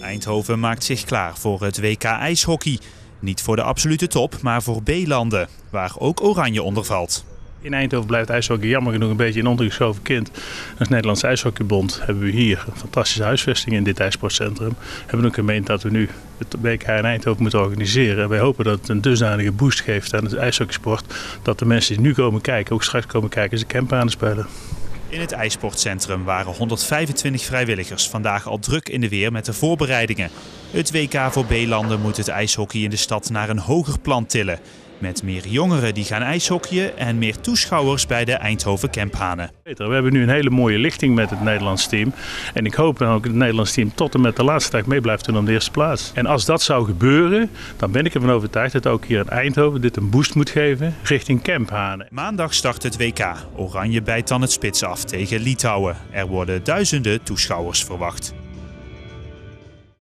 Eindhoven maakt zich klaar voor het WK ijshockey. Niet voor de absolute top, maar voor B-landen, waar ook Oranje onder valt. In Eindhoven blijft ijshockey jammer genoeg een beetje een ondergeschoven kind. Als Nederlandse IJshockeybond hebben we hier een fantastische huisvesting in dit ijsportcentrum. We hebben ook gemeend dat we nu het WK in Eindhoven moeten organiseren. En wij hopen dat het een dusdanige boost geeft aan het ijshockeysport. Dat de mensen die nu komen kijken, ook straks komen kijken als de Kempranen spelen. In het ijsportcentrum waren 125 vrijwilligers vandaag al druk in de weer met de voorbereidingen. Het WK voor B-landen moet het ijshockey in de stad naar een hoger plan tillen. Met meer jongeren die gaan ijshockeyen en meer toeschouwers bij de Eindhoven Kemphanen. We hebben nu een hele mooie lichting met het Nederlands team. En ik hoop dan ook dat het Nederlands team tot en met de laatste dag mee blijft doen om de eerste plaats. En als dat zou gebeuren, dan ben ik ervan overtuigd dat ook hier in Eindhoven dit een boost moet geven richting Kemphanen. Maandag start het WK. Oranje bijt dan het spits af tegen Litouwen. Er worden duizenden toeschouwers verwacht.